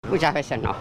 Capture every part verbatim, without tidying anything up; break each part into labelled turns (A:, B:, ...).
A: Muchas veces no.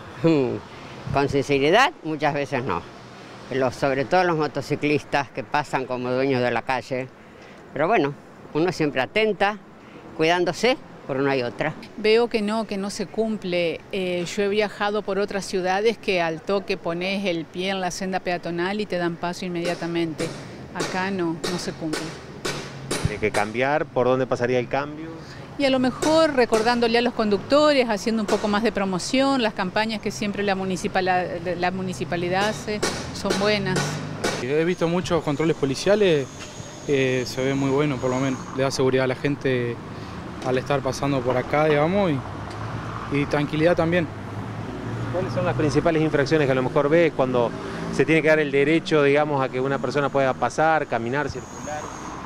A: Con sinceridad, muchas veces no. Los, sobre todo los motociclistas que pasan como dueños de la calle. Pero bueno, uno siempre atenta, cuidándose, por una y otra.
B: Veo que no, que no se cumple. Eh, yo he viajado por otras ciudades que al toque pones el pie en la senda peatonal y te dan paso inmediatamente. Acá no, no se cumple.
C: ¿Tiene que cambiar? ¿Por dónde pasaría el cambio?
B: Y a lo mejor recordándole a los conductores, haciendo un poco más de promoción, las campañas que siempre la, municipal, la municipalidad hace son buenas.
D: He visto muchos controles policiales, eh, se ve muy bueno por lo menos, le da seguridad a la gente al estar pasando por acá, digamos, y, y tranquilidad también.
C: ¿Cuáles son las principales infracciones que a lo mejor ves cuando se tiene que dar el derecho, digamos, a que una persona pueda pasar, caminar, circular?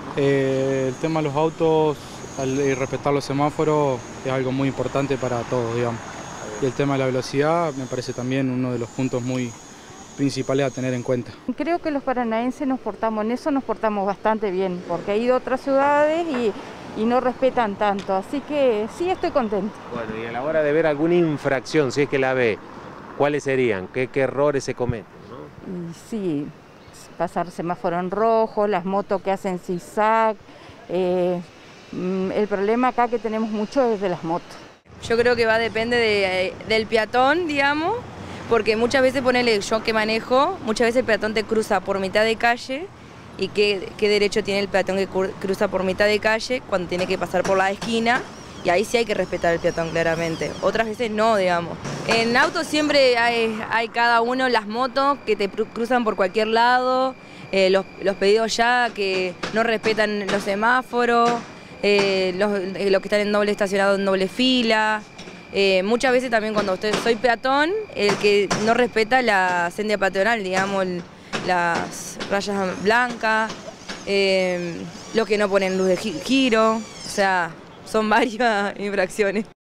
D: Eh, el tema de los autos y respetar los semáforos es algo muy importante para todos, digamos. Y el tema de la velocidad me parece también uno de los puntos muy principales a tener en cuenta.
E: Creo que los paranaenses nos portamos, en eso nos portamos bastante bien, porque he ido a otras ciudades y, y no respetan tanto, así que sí estoy contenta.
C: Bueno, y a la hora de ver alguna infracción, si es que la ve, ¿cuáles serían? ¿Qué, qué errores se cometen, ¿no?
E: Y sí, pasar semáforo en rojo, las motos que hacen zigzag. Eh, el problema acá que tenemos mucho es de las motos.
F: Yo creo que va a depender de, del peatón, digamos, porque muchas veces, ponele, yo que manejo, muchas veces el peatón te cruza por mitad de calle y qué, qué derecho tiene el peatón que cruza por mitad de calle cuando tiene que pasar por la esquina, y ahí sí hay que respetar el peatón claramente, otras veces no, digamos. En auto siempre hay, hay cada uno, las motos que te cruzan por cualquier lado, eh, los, los pedidos ya que no respetan los semáforos, eh, los, eh, los que están en doble estacionado en doble fila. Eh, muchas veces también cuando usted, soy peatón, el que no respeta la senda peatonal, digamos, el, las rayas blancas, eh, los que no ponen luz de giro, o sea, son varias infracciones.